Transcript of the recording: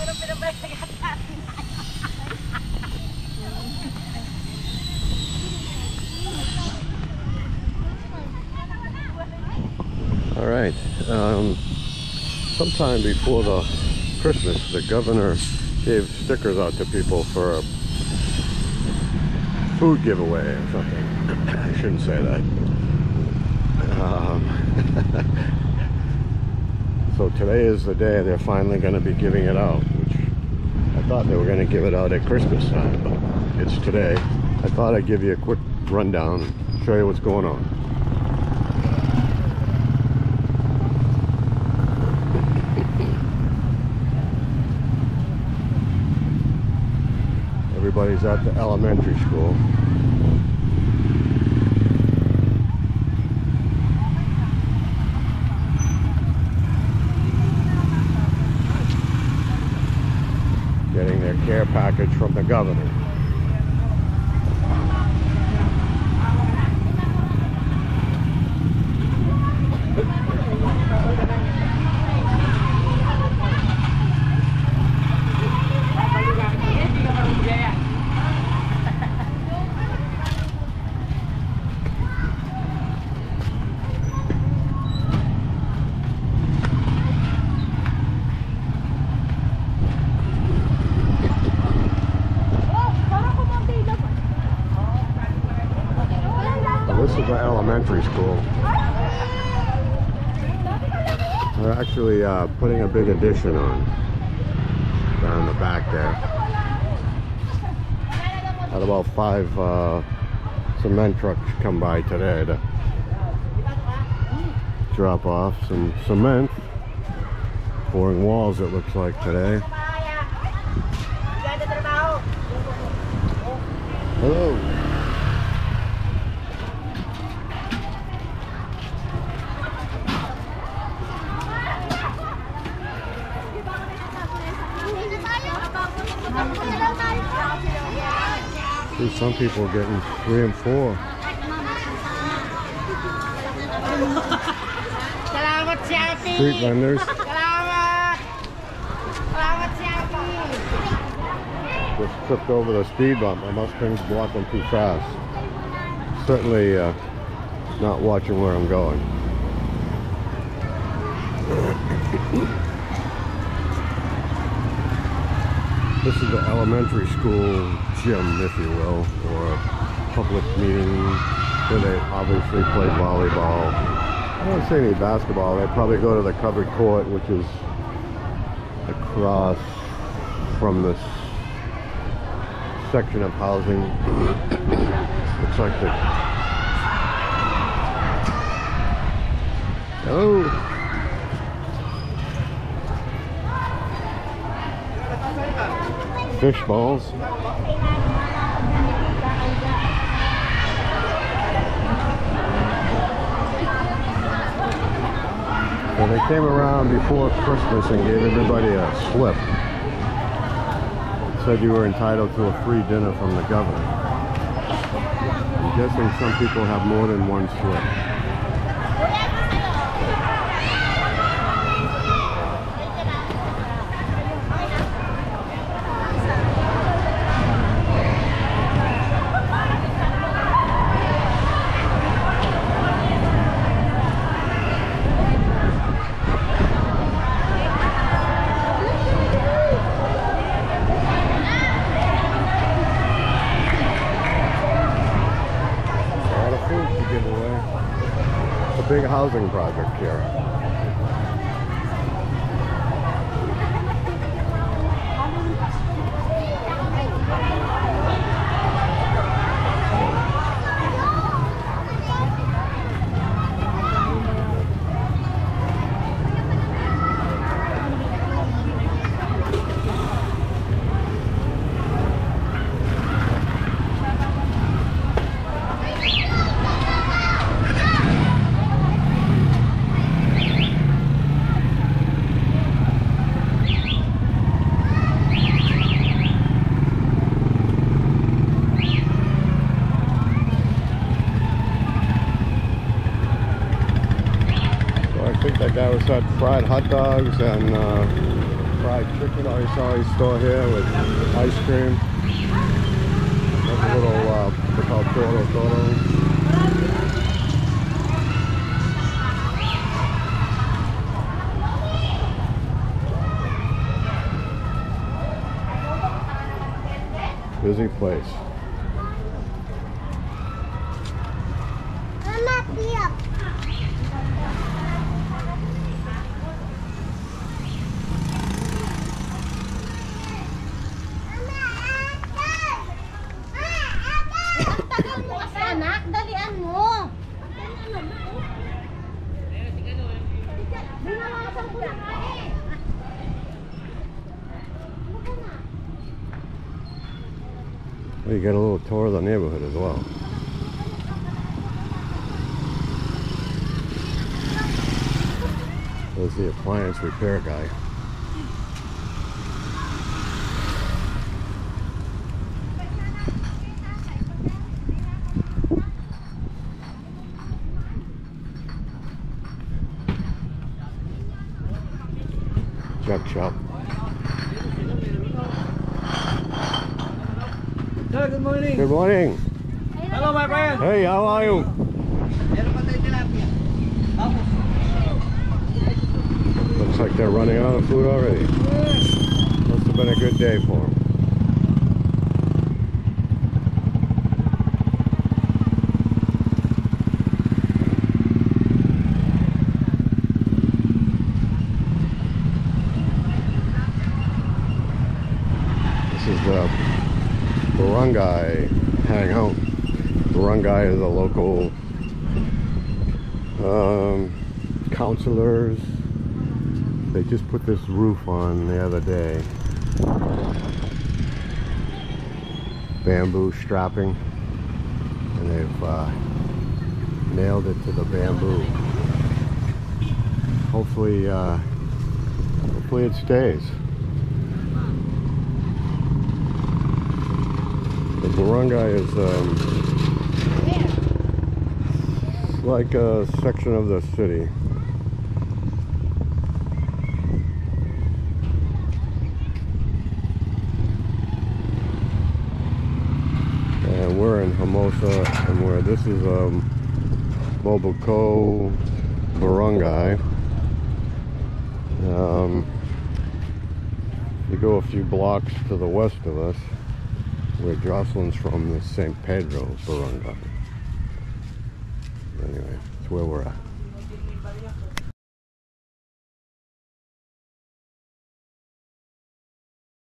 All right. Sometime before the Christmas, the governor gave stickers out to people for a food giveaway or something. I shouldn't say that. So today is the day they're finally going to be giving it out, which I thought they were going to give it out at Christmas time, but it's today. I thought I'd give you a quick rundown and show you what's going on. Everybody's at the elementary school. Getting their care package from the governor. This is an elementary school. They're actually putting a big addition on down the back there. Had about 5 cement trucks come by today to drop off some cement. Pouring walls, it looks like today. Hello. See, some people are getting 3 and 4. Street vendors. Just tripped over the speed bump. My Mustang's blocking too fast. Certainly not watching where I'm going. This is the elementary school gym, if you will, or a public meeting where they obviously play volleyball. I don't see any basketball. They probably go to the covered court, which is across from this section of housing. Looks like the... Oh! Fish balls. Well, they came around before Christmas and gave everybody a slip. Said you were entitled to a free dinner from the governor. I'm guessing some people have more than one slip. Big housing project here. That guy was had fried hot dogs and fried chicken always store here with ice cream. There's a little, they're called Toro. Busy place. Anak, dalian mo. Well, you get a little tour of the neighborhood as well. There's the appliance repair guy. Junk shop. Sir, good morning. Good morning. Hello, my friend. Hey, how are you? Looks like they're running out of food already. Must have been a good day for them. This is the Barangay hangout. Barangay is a local counselors. They just put this roof on the other day. Bamboo strapping, and they've nailed it to the bamboo. Hopefully, hopefully it stays. The barangay is like a section of the city. And we're in Hermosa, and where this is Boboco Barangay. You go a few blocks to the west of us, where Jocelyn's from, the St. Pedro Barangay. Anyway, that's where we're at.